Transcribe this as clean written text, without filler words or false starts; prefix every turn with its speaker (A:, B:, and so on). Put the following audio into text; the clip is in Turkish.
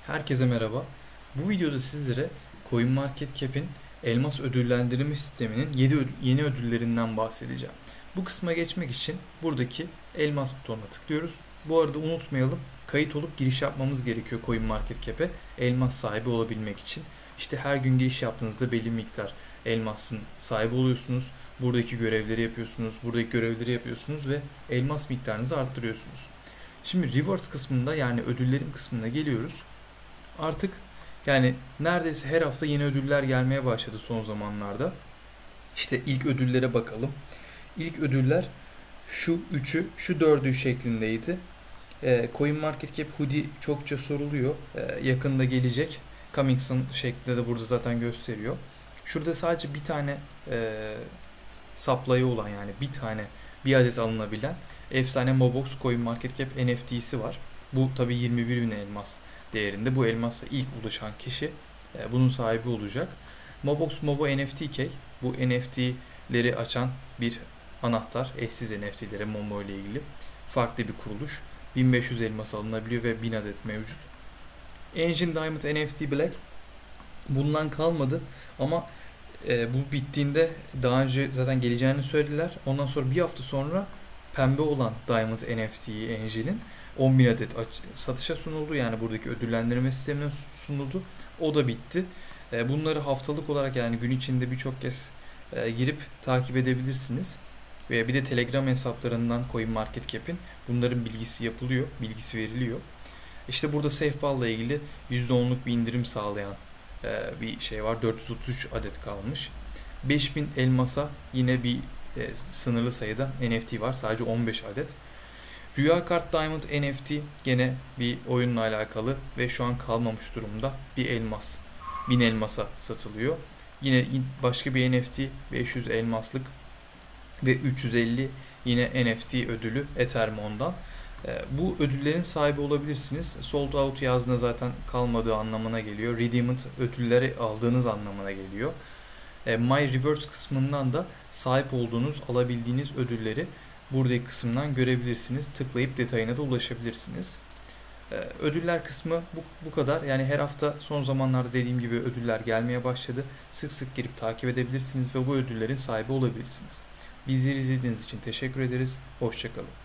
A: Herkese merhaba. Bu videoda sizlere CoinMarketCap'in elmas ödüllendirme sisteminin yeni ödüllerinden bahsedeceğim. Bu kısma geçmek için buradaki elmas butonuna tıklıyoruz. Bu arada unutmayalım, kayıt olup giriş yapmamız gerekiyor CoinMarketCap'e elmas sahibi olabilmek için. İşte her gün giriş yaptığınızda belli miktar elmasın sahibi oluyorsunuz. Buradaki görevleri yapıyorsunuz ve elmas miktarınızı arttırıyorsunuz. Şimdi rewards kısmında, yani ödüllerim kısmına geliyoruz. Artık yani neredeyse her hafta yeni ödüller gelmeye başladı son zamanlarda. İşte ilk ödüllere bakalım. İlk ödüller şu üçü, şu dördü şeklindeydi. CoinMarketCap Hoodie çokça soruluyor. Yakında gelecek. Coming soon şeklinde de burada zaten gösteriyor. Şurada sadece bir tane supply'ı olan, yani bir adet alınabilen efsane Mobox CoinMarketCap NFT'si var. Bu tabi 21.000 elmas değerinde. Bu elmasla ilk ulaşan kişi bunun sahibi olacak. Mobox Mobo NFT Key, bu NFT'leri açan bir anahtar. Eşsiz NFT'lere Momo ile ilgili farklı bir kuruluş. 1500 elmas alınabiliyor ve 1000 adet mevcut. Engine Diamond NFT Black bundan kalmadı ama bu bittiğinde daha önce zaten geleceğini söylediler. Ondan sonra bir hafta sonra pembe olan Diamond NFT'yi Engine'in 10.000 adet satışa sunuldu. Yani buradaki ödüllendirme sistemine sunuldu. O da bitti. Bunları haftalık olarak, yani gün içinde birçok kez girip takip edebilirsiniz. Ve bir de Telegram hesaplarından CoinMarketCap'in bunların bilgisi veriliyor. İşte burada SafeBall ile ilgili %10'luk bir indirim sağlayan bir şey var. 433 adet kalmış. 5000 elmasa yine bir sınırlı sayıda NFT var. Sadece 15 adet. Rüya Kart Diamond NFT gene bir oyunla alakalı ve şu an kalmamış durumda bir elmas. 1000 elmasa satılıyor. Yine başka bir NFT 500 elmaslık ve 350 yine NFT ödülü Ethermon'dan. Bu ödüllerin sahibi olabilirsiniz. Sold out yazdığında zaten kalmadığı anlamına geliyor. Redeemed ödülleri aldığınız anlamına geliyor. My Rewards kısmından da sahip olduğunuz, alabildiğiniz ödülleri buradaki kısımdan görebilirsiniz. Tıklayıp detayına da ulaşabilirsiniz. Ödüller kısmı bu kadar. Yani her hafta son zamanlarda dediğim gibi ödüller gelmeye başladı. Sık sık girip takip edebilirsiniz ve bu ödüllerin sahibi olabilirsiniz. Bizleri izlediğiniz için teşekkür ederiz. Hoşça kalın.